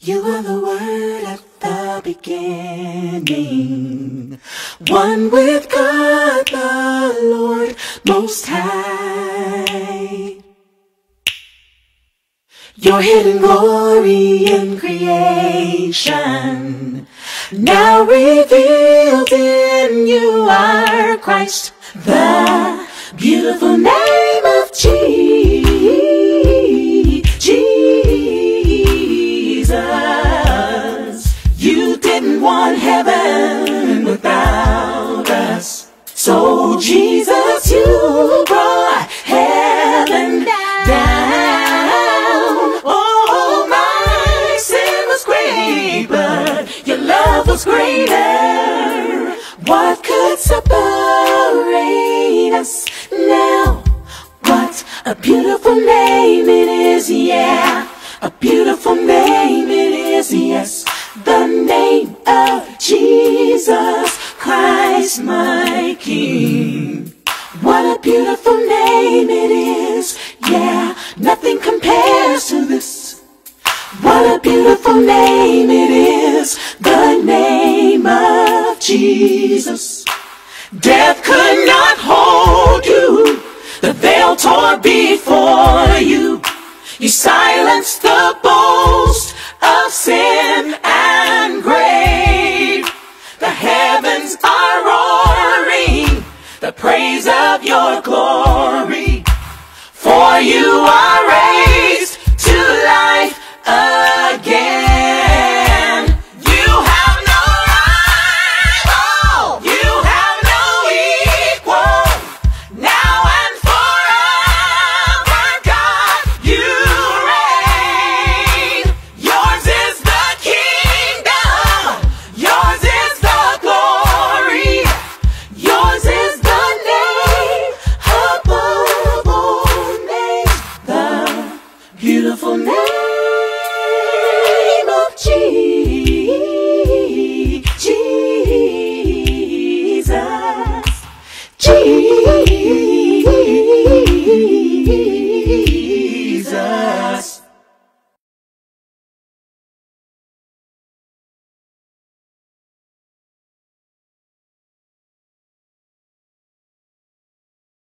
You are the Word at the beginning, one with God the Lord Most High. Your hidden glory in creation, now revealed in you are Christ, the beautiful name of Jesus. You didn't want heaven without us, so Jesus, you brought heaven down. Oh, my sin was great, but your love was greater. What could separate us now? What a beautiful name it is, yeah. A beautiful name it is, yes. The name of Jesus Christ, my King. What a beautiful name it is, yeah. Nothing compares to this. What a beautiful name it is, the name of Jesus. Death could not hold you. The veil tore before you. You silenced the